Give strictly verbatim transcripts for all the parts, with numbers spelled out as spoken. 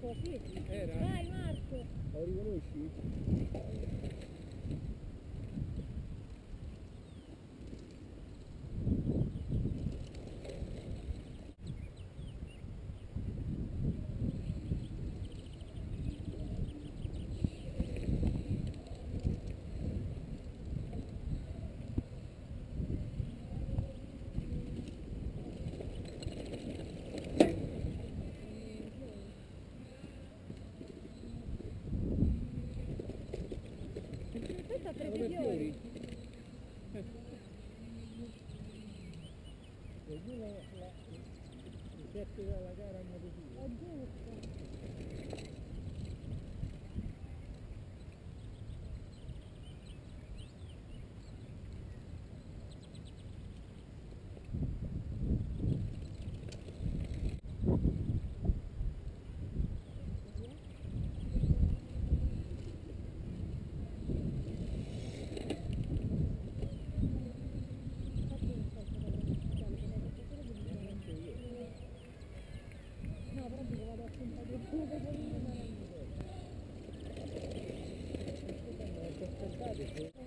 Marco, sì. Era? Vai Marco. Lo riconosci? Questa ha preso Come i fiori. Qualcuno la, il sette della gara a motociclo. È giusto. No, però dico vado a puntare il tuo pecorino ma non mi Aspettate,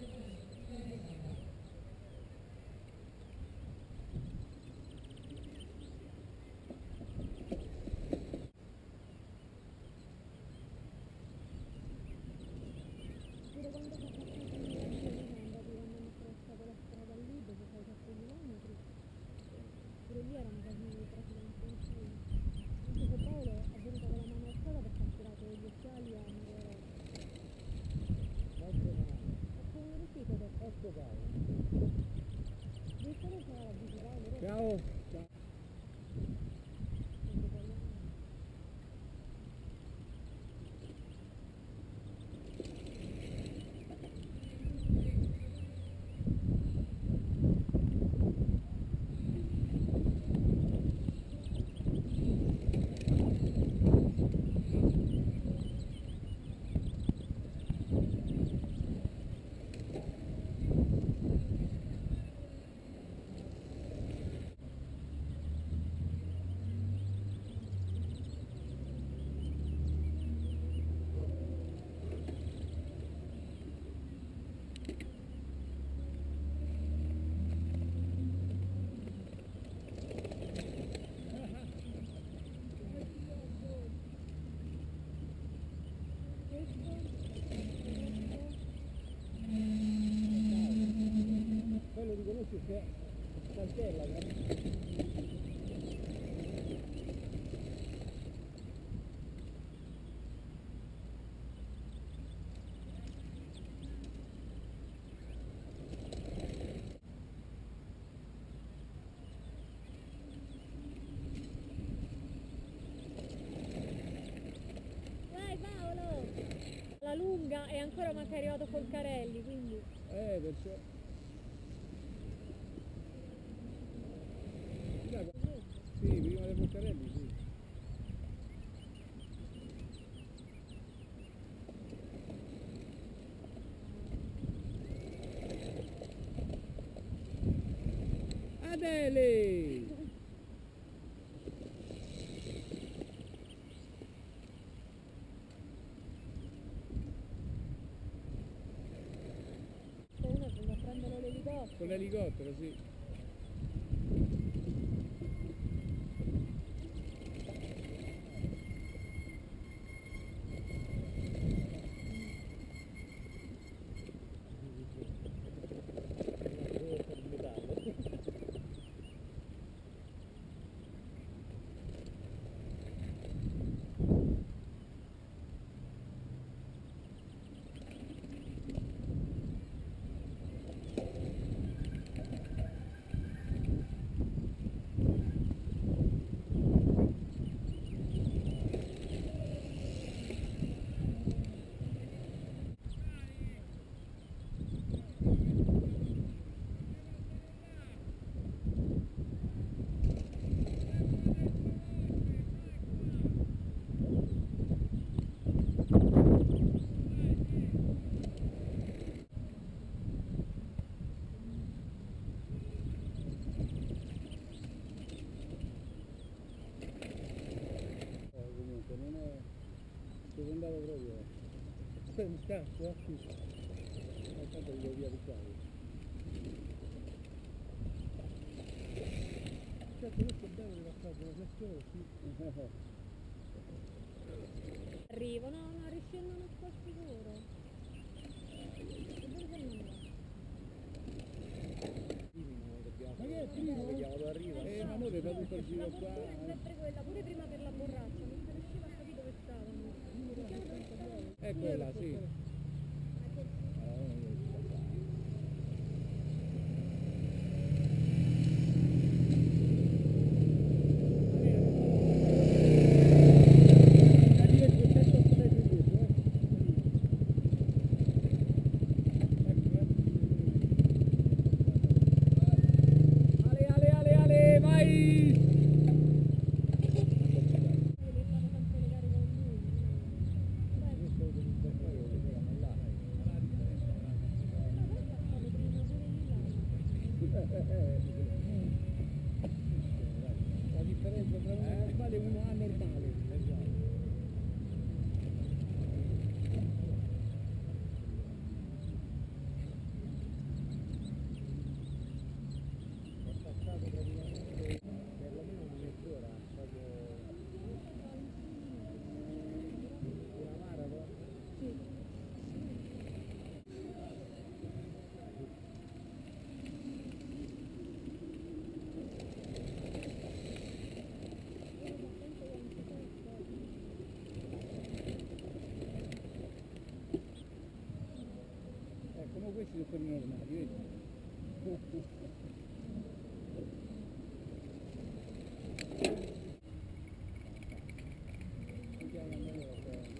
pure quando si fa in siamo andati quando hanno attraversato la strada lì dove fai sette chilometri. Pure lì erano casini di traffico intensivo. Anche se Paolo è venuto con la mano alzata perché ha tirato gli occhiali a Maria Rosa. molto male. E come riuscito per Ecco Paolo. devi solo fare la bici Paolo, però Ciao. Ciao. non parliamo. Poi lo riconosci che saltella, Vai Paolo! La lunga e ancora manca arrivato Folcarelli, quindi eh, perciò. Sì, prima dei Boccarelli, sì. Adele! uno è venuto a prendere l'elicottero. Con l'elicottero, sì. Un cazzo? Sì. Ma tanto li devo via di qua. Certo, questo è bello di passare una sessione, sì. Arrivano, non riscendono qua sicuro. E dove sei innamorato? Ma che è primo? Vediamo dove arriva. Eh, ma noi abbiamo tutto il giro La qua. fortuna è sempre quella, pure prima per la borraccia, non si riusciva a capire dove stavano. Diciamo dove stavano. Eccola, sì. Ecco, Ale, ale, ale, ale, vai! devi fare sempre le gare con lui. Beh, Questo devi fare io, che erano là. ma però passavo prima pure lì là. La differenza tra uno normale e uno anormale. Ho passato praticamente perlomeno mezz'ora, proprio una maratona. Sì. Ecco, ma questi sono quelli normali, vedi? Vediamo allora se-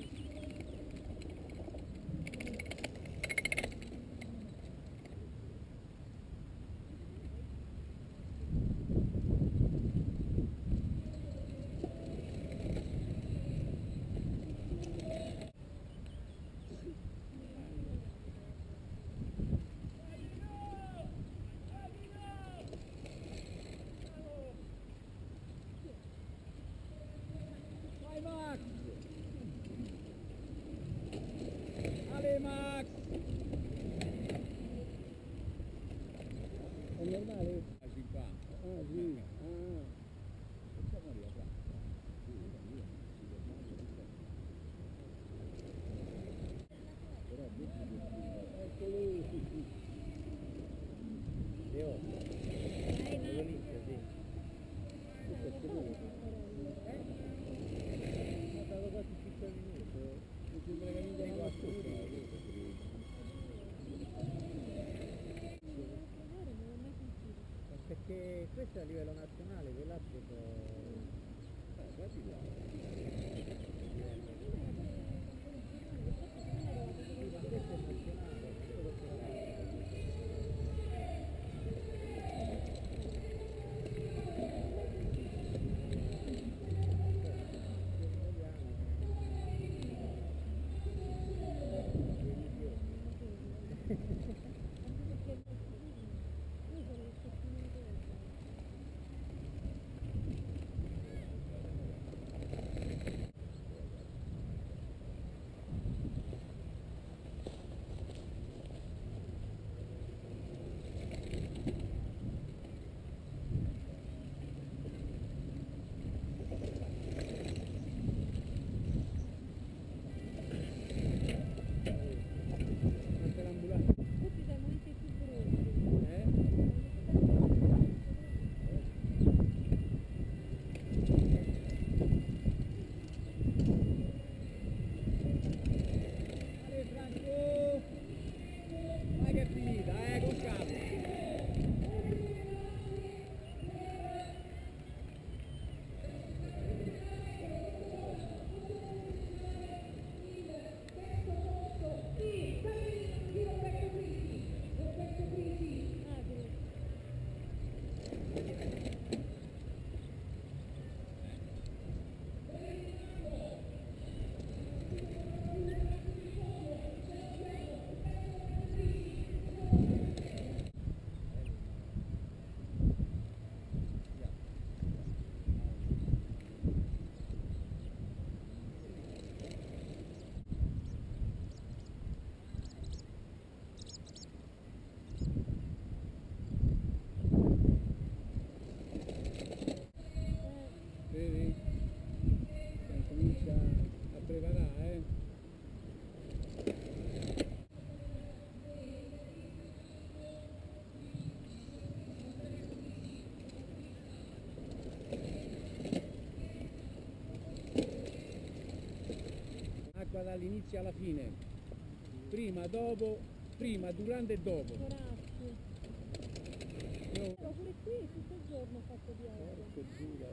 dall'inizio alla fine, prima, dopo, prima, durante e dopo. Corazzi. Io... Però pure qui tutto il giorno ho fatto pioggia. Porco Giuda.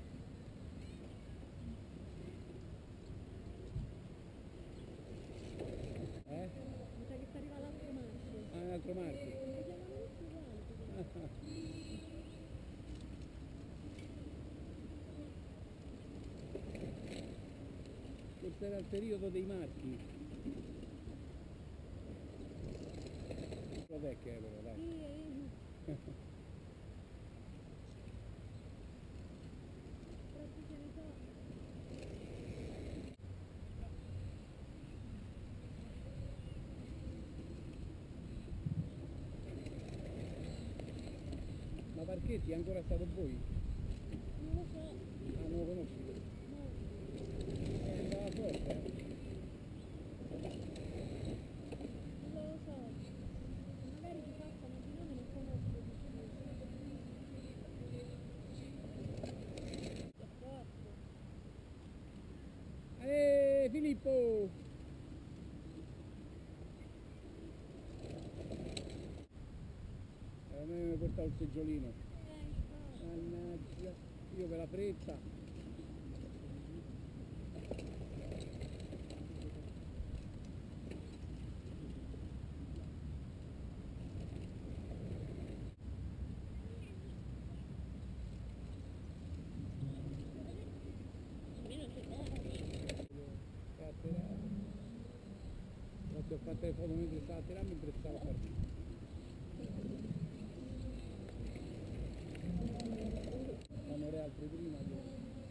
Eh? Mi sa che sta arrivando l'altro marchio. Ah, un altro marchio. Si chiamano tutti uguali. Questo era il periodo dei marchi. Lo vecchio eh, però, dai. Sì, eh, troppi ce ne so. Ma Parchetti è ancora stato voi? Non lo so. Ah, non lo conosci? No, Eh, andava forte, eh? non lo so. Magari di fatto ma di nome non conosco di più. È forte. Eeeh, Filippo! Eh, a me mi portavo il seggiolino. Eh, infatti. Mannaggia, io per la fretta. Almeno c'è bene. Infatti ho fatto le foto mentre stavo a tirare, mentre stavo a partire. Fanno le altre prima che...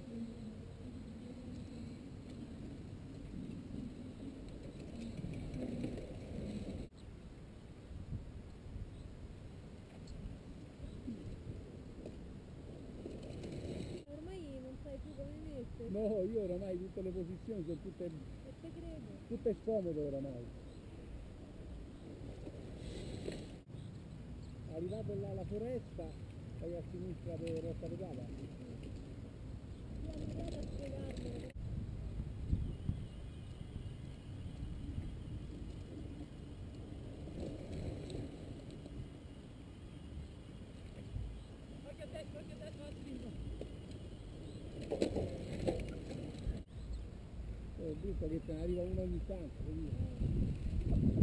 Ormai non sai più come mettere. No, io oramai tutte le posizioni sono tutte, E te credo. tutte scomode oramai. Arrivato là alla foresta, poi a sinistra per Rossa Pedala. Ti ho mandato a spiegarmelo. Guarda a destra, guarda a destra, a sinistra. È brutto che te ne arriva uno ogni tanto, capito?